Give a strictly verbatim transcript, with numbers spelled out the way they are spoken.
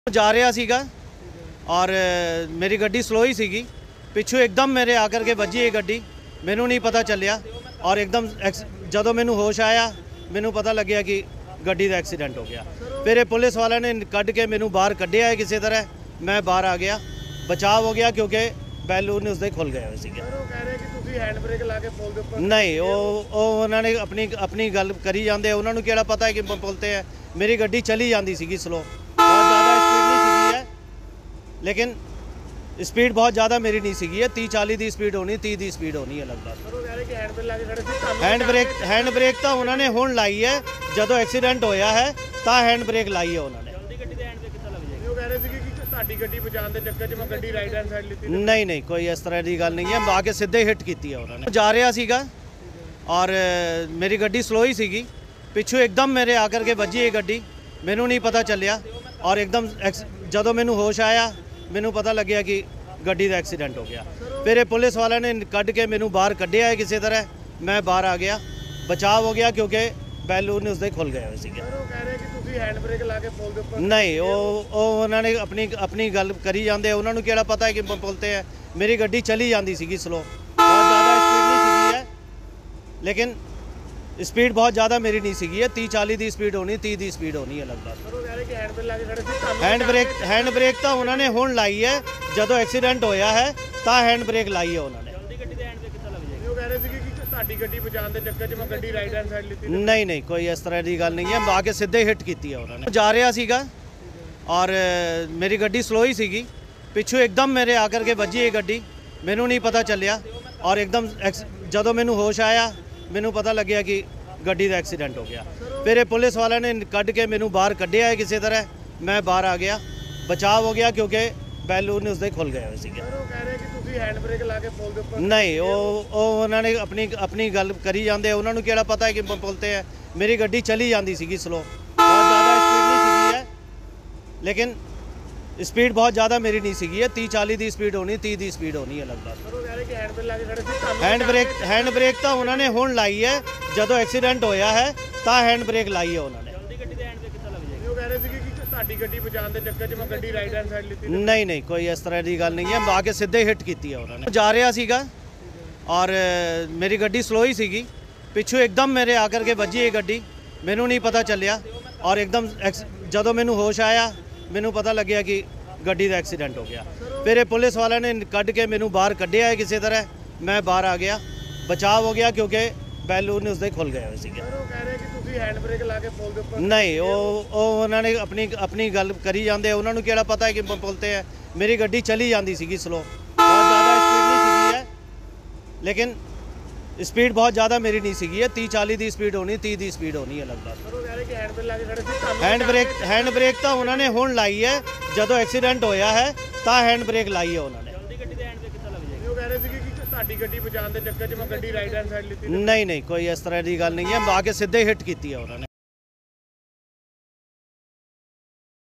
जा रहा सीगा और मेरी गड्डी स्लो ही सीगी। पिछू एकदम मेरे आकर के वजी ये गड्डी, मैनू नहीं पता चलिया और एकदम जदों मैनू होश आया मैनू पता लग्या कि गड्डी का एक्सीडेंट हो गया। फिर ये पुलिस वाले ने कढ़ के मैनू बाहर कढ़िया है किसी तरह, मैं बाहर आ गया, बचाव हो गया क्योंकि बैलून उसदे खुल गए हुए सीगे। नहीं वो उन्होंने अपनी अपनी गल करी जाते, उन्होंने केड़ा पता है कि पुल ते है। मेरी गड्डी चली जाती सी स्लो, बहुत ज़्यादा स्पीड नहीं सीगी है, लेकिन स्पीड बहुत ज़्यादा मेरी नहीं सीगी है। तीह चाली की स्पीड होनी, तीह की स्पीड होनी है लगभग। हैंड ब्रेक हैंड ब्रेक तो उन्होंने हुण लाई है, जदों एक्सीडेंट होया है तो हैंड ब्रेक लाई है उन्होंने। नहीं नहीं कोई इस तरह की गल नहीं है, आके सीधे हिट की है उन्होंने। जा रहा सीगा और मेरी गड्डी स्लो ही सीगी, पिछू एकदम मेरे आकर के वजी ये गड्डी, मैनू नहीं पता चलिया और एकदम जदों मैनू होश आया मैनू पता लग्या कि गड्डी का एक्सीडेंट हो गया। फिर ये पुलिस वाले ने कढ़ के मैनू बाहर कढ़िया है किसी तरह, मैं बाहर आ गया, बचाव हो गया क्योंकि बैलून उसदे खुल गए हुए सीगे। नहीं वो उन्होंने अपनी अपनी गल करी जाते, उन्होंने केड़ा पता है कि पुल ते है। मेरी गड्डी चली जाती सी स्लो, बहुत ज़्यादा स्पीड नहीं सीगी है, लेकिन स्पीड बहुत ज़्यादा मेरी नहीं सीगी है। तीह चाली की स्पीड होनी, तीह की स्पीड होनी है लगभग। हैंड ब्रेक हैंड ब्रेक तो उन्होंने हुण लाई है, जदों एक्सीडेंट होया है तो हैंड ब्रेक लाई है उन्होंने। नहीं नहीं कोई इस तरह की गल नहीं है, आके सीधे हिट की है उन्होंने। जा रहा सीगा और मेरी गड्डी स्लो ही सीगी, पिछू एकदम मेरे आकर के वजी ये गड्डी, मैनू नहीं पता चलिया और एकदम जदों मैनू होश आया मैनू पता लग्या कि गड्डी का एक्सीडेंट हो गया। फिर ये पुलिस वाले ने कढ़ के मैनू बाहर कढ़िया है किसी तरह, मैं बाहर आ गया, बचाव हो गया क्योंकि बैलून उसदे खुल गए हुए सीगे। नहीं वो उन्होंने अपनी अपनी गल करी जाते, उन्होंने केड़ा पता है कि पुल ते है। मेरी गड्डी चली जाती सी स्लो, बहुत ज़्यादा स्पीड नहीं सीगी है, लेकिन स्पीड बहुत ज़्यादा मेरी नहीं सीगी है। तीह चाली की स्पीड होनी, तीह की स्पीड होनी है लगभग। हैंड ब्रेक हैंड ब्रेक तो उन्होंने हुण लाई है, जदों एक्सीडेंट होया है तो हैंड ब्रेक लाई है उन्होंने। नहीं नहीं कोई इस तरह की गल नहीं है, आके सीधे हिट की है उन्होंने। जा रहा सीगा और मेरी गड्डी स्लो ही सीगी, पिछू एकदम मेरे आकर के वजी ये गड्डी, मैनू नहीं पता चलिया और एकदम जदों मैनू होश आया मैनू पता लग्या कि गड्डी का एक्सीडेंट हो गया। फिर ये पुलिस वाले ने कढ़ के मैनू बाहर कढ़िया है किसी तरह, मैं बाहर आ गया, बचाव हो गया क्योंकि बैलून उसदे खुल गए हुए सीगे। नहीं वो उन्होंने अपनी अपनी गल करी जाते, उन्होंने केड़ा पता है कि पुल ते है। मेरी गड्डी चली जाती सी स्लो, बहुत ज़्यादा स्पीड नहीं सीगी है, लेकिन स्पीड बहुत ज़्यादा मेरी नहीं सीगी है। तीह चाली की स्पीड होनी, तीह की स्पीड होनी है लगभग। हैंड ब्रेक हैंड ब्रेक तो उन्होंने हुण लाई है, जदों एक्सीडेंट होया है तो हैंड ब्रेक लाई है उन्होंने। नहीं नहीं कोई इस तरह की गल नहीं है, आके सीधे हिट की है उन्होंने।